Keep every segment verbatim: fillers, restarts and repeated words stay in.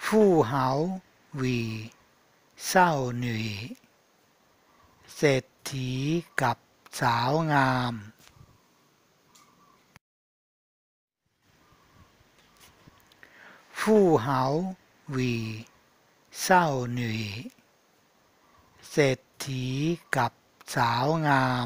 ผู้เหาหวีเศร้าหนุ่ยเศรษฐีกับสาวงามผู้เหาหวีเศร้าหนุ่ยเศรษฐีกับสาวงาม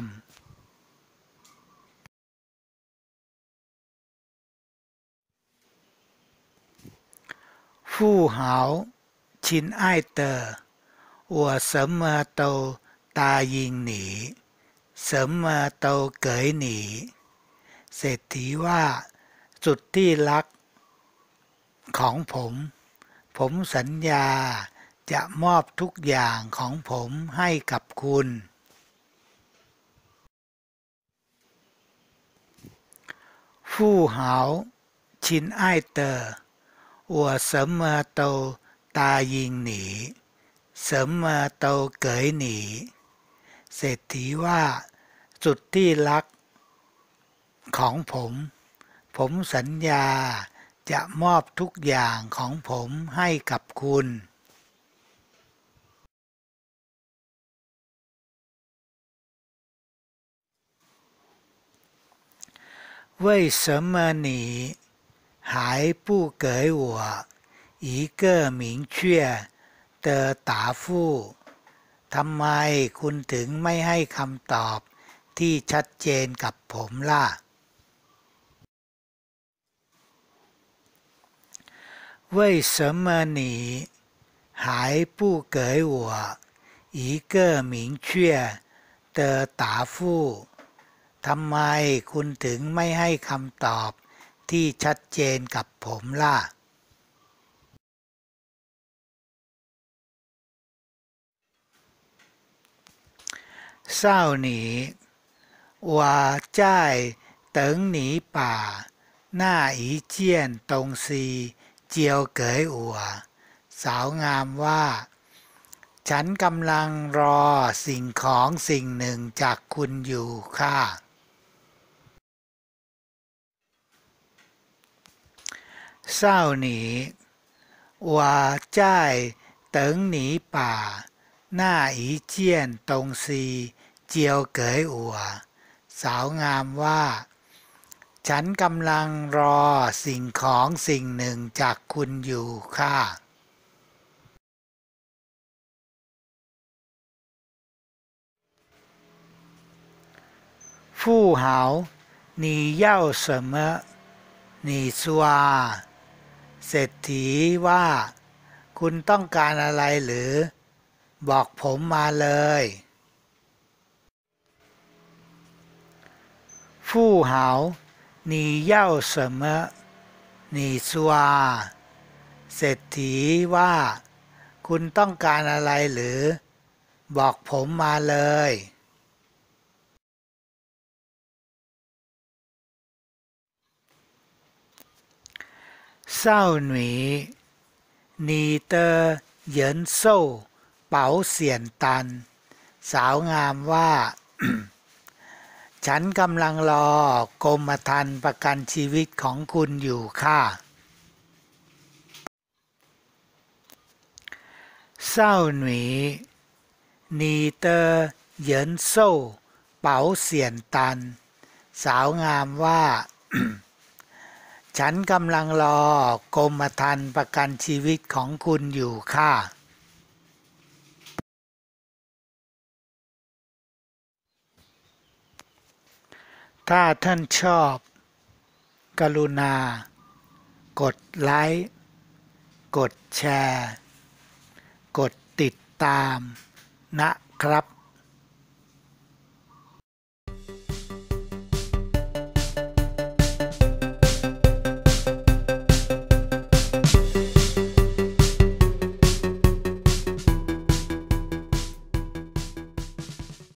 ผู้เหาชินอ้ายเตอ我什么都答应你什么都给你เศรษฐีว่าสุดที่รักของผมผมสัญญาจะมอบทุกอย่างของผมให้กับคุณผู้เหาชินอ้ายเตอ我什么都答应你什么都给你เศรษฐีว่าสุดที่รักของผมผมสัญญาจะมอบทุกอย่างของผมให้กับคุณ为什么你还不给我一个明确的答复ทำไมคุณถึงไม่ให้คำตอบที่ชัดเจนกับผมล่ะ为什么你还不给我一个明确的答复ทำไมคุณถึงไม่ให้คำตอบที่ชัดเจนกับผมล่ะ少女我在等你把那一件东西交给我สาวงามว่าฉันกำลังรอสิ่งของสิ่งหนึ่งจากคุณอยู่ค่ะ少女我在等你把那一件东西交给我สาวงามว่าฉันกำลังรอสิ่งของสิ่งหนึ่งจากคุณอยู่ค่ะผู้เหา你要什么你说เศรษฐีว่าคุณต้องการอะไรหรือบอกผมมาเลยผู้เหา你要什么你说เศรษฐีว่าคุณต้องการอะไรหรือบอกผมมาเลย少女你的人寿保险单สาวงามว่า ฉันกำลังรอกรมธรรม์ประกันชีวิตของคุณอยู่ค่ะ少女你的人寿保险单สาวงามว่า ฉันกำลังรอกรมธรรม์ประกันชีวิตของคุณอยู่ค่ะถ้าท่านชอบกรุณากดไลค์กดแชร์กดติดตามนะครับ